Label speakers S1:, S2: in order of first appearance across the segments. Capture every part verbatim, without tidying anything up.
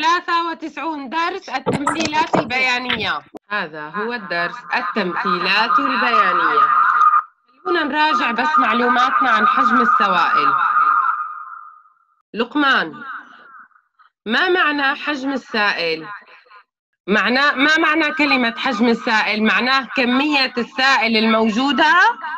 S1: ثلاثة وتسعون درس التمثيلات البيانية. هذا هو الدرس التمثيلات البيانية. خلونا نراجع بس معلوماتنا عن حجم السوائل. لقمان، ما معنى حجم السائل؟ معناه ما معنى كلمة حجم السائل؟ معناه كمية السائل الموجودة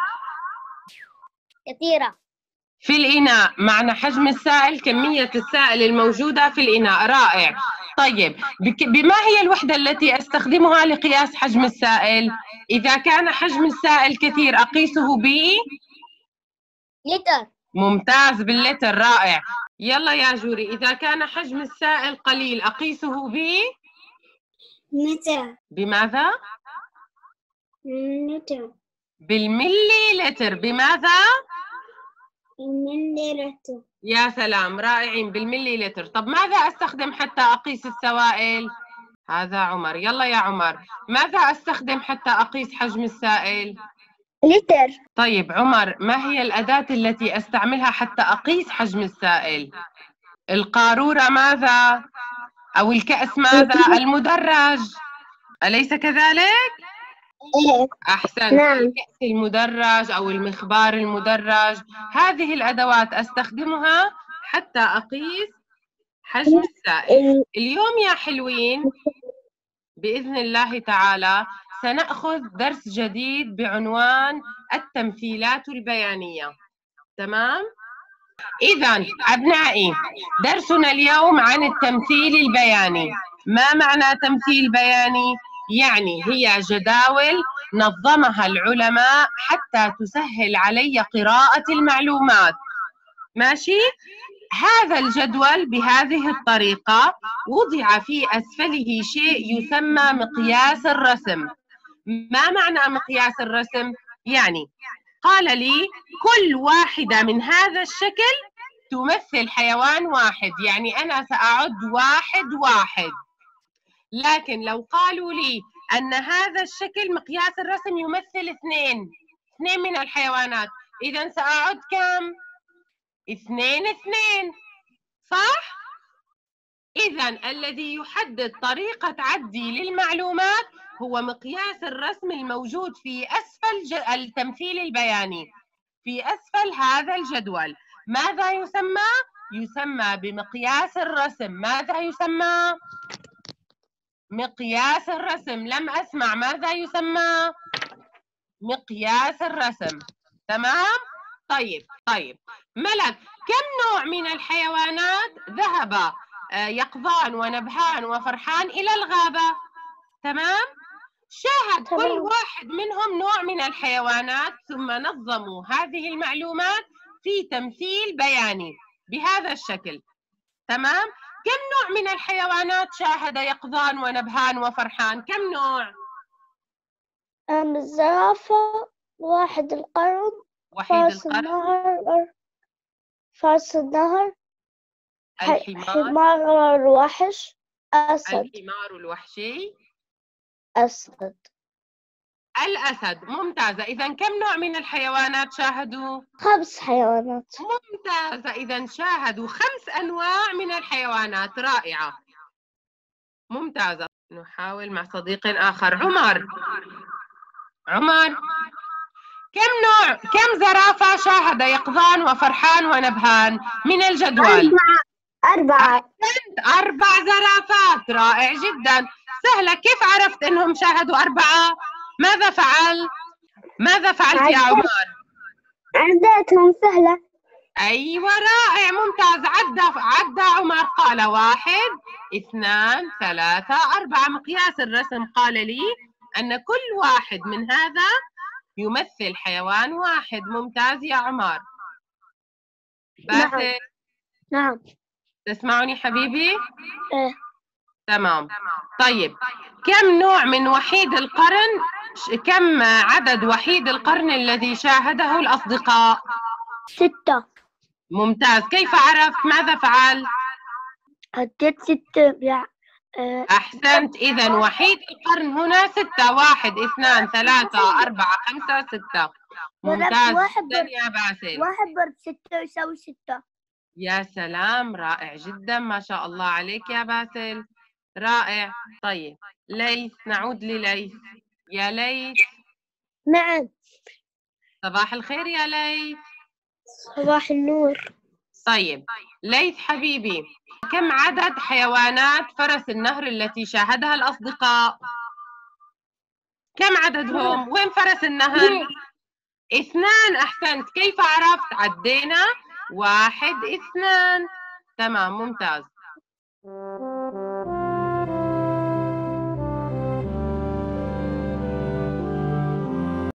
S2: كثيرة
S1: في الإناء. معنى حجم السائل كمية السائل الموجودة في الإناء. رائع. طيب، بما هي الوحدة التي أستخدمها لقياس حجم السائل؟ إذا كان حجم السائل كثير أقيسه ب
S2: لتر.
S1: ممتاز، باللتر. رائع. يلا يا جوري، إذا كان حجم السائل قليل أقيسه ب
S2: متر.
S1: بماذا؟
S2: لتر.
S1: بالملي لتر. بماذا؟
S2: الملي لتر.
S1: يا سلام، رائعين، بالملي لتر. طب ماذا أستخدم حتى أقيس السوائل؟ هذا عمر. يلا يا عمر، ماذا أستخدم حتى أقيس حجم السائل؟
S2: لتر.
S1: طيب عمر، ما هي الأداة التي أستعملها حتى أقيس حجم السائل؟ القارورة ماذا؟ أو الكأس ماذا؟ المدرج، أليس كذلك؟ أحسنت.
S2: نعم.
S1: الكأس المدرج أو المخبار المدرج، هذه الأدوات أستخدمها حتى أقيس حجم السائل. اليوم يا حلوين بإذن الله تعالى سنأخذ درس جديد بعنوان التمثيلات البيانية. تمام؟ إذن أبنائي، درسنا اليوم عن التمثيل البياني. ما معنى تمثيل بياني؟ يعني هي جداول نظمها العلماء حتى تسهل علي قراءة المعلومات. ماشي؟ هذا الجدول بهذه الطريقة وضع في أسفله شيء يسمى مقياس الرسم. ما معنى مقياس الرسم؟ يعني قال لي كل واحدة من هذا الشكل تمثل حيوان واحد، يعني أنا سأعد واحد واحد. لكن لو قالوا لي أن هذا الشكل مقياس الرسم يمثل اثنين اثنين من الحيوانات، إذا سأعد كم؟ اثنين اثنين، صح؟ إذا الذي يحدد طريقة عدي للمعلومات هو مقياس الرسم الموجود في أسفل التمثيل البياني، في أسفل هذا الجدول. ماذا يسمى؟ يسمى بمقياس الرسم. ماذا يسمى؟ مقياس الرسم. لم أسمع. ماذا يسمى؟ مقياس الرسم. تمام؟ طيب طيب ملك، كم نوع من الحيوانات ذهب يقظان ونبهان وفرحان إلى الغابة؟ تمام؟ شاهد
S2: تمام.
S1: كل واحد منهم نوع من الحيوانات ثم نظموا هذه المعلومات في تمثيل بياني بهذا الشكل. تمام؟ كم نوع من الحيوانات شاهد يقظان ونبهان وفرحان؟ كم نوع؟
S2: الزرافة، واحد القرن،
S1: وحيد
S2: فارس
S1: القرن،
S2: النهر، فارس النهر،
S1: الحمار،
S2: حمار الوحش، أسد.
S1: الحمار الوحشي،
S2: أسد.
S1: الأسد. ممتازة. إذا كم نوع من الحيوانات شاهدوا؟
S2: خمس حيوانات.
S1: ممتازة. إذا شاهدوا خمس أنواع من الحيوانات. رائعة. ممتازة. نحاول مع صديق آخر. عمر عمر كم نوع كم زرافة شاهد يقظان وفرحان ونبهان من الجدول؟
S2: أربعة.
S1: أحسنت، أربع زرافات. رائع جدا. سهلة. كيف عرفت أنهم شاهدوا أربعة؟ ماذا فعل؟ ماذا فعلت يا عمر؟
S2: عدتهم سهلة.
S1: أيوة، رائع، ممتاز. عدى عدى عمر، قال واحد اثنان ثلاثة أربعة. مقياس الرسم قال لي أن كل واحد من هذا يمثل حيوان واحد. ممتاز يا عمر. باسل،
S2: نعم.
S1: تسمعني حبيبي؟
S2: إيه.
S1: تمام. طيب، كم نوع من وحيد القرن؟ كم عدد وحيد القرن الذي شاهده الأصدقاء؟
S2: ستة.
S1: ممتاز. كيف عرفت؟ ماذا فعل؟
S2: عديت ستة. يع... أه.
S1: أحسنت. إذا وحيد القرن هنا ستة. واحد اثنان ثلاثة أربعة خمسة ستة. ممتاز
S2: واحد
S1: جدا يا باسل.
S2: واحد ضرب ستة يساوي ستة.
S1: يا سلام، رائع جدا، ما شاء الله عليك يا باسل، رائع. طيب ليث، نعود لليث. يا ليث.
S2: نعم.
S1: صباح الخير يا ليث.
S2: صباح النور.
S1: طيب ليث حبيبي، كم عدد حيوانات فرس النهر التي شاهدها الأصدقاء؟ كم عددهم؟ وين فرس النهر؟ اثنان، أحسنت. كيف عرفت؟ عدينا واحد اثنان. تمام، ممتاز.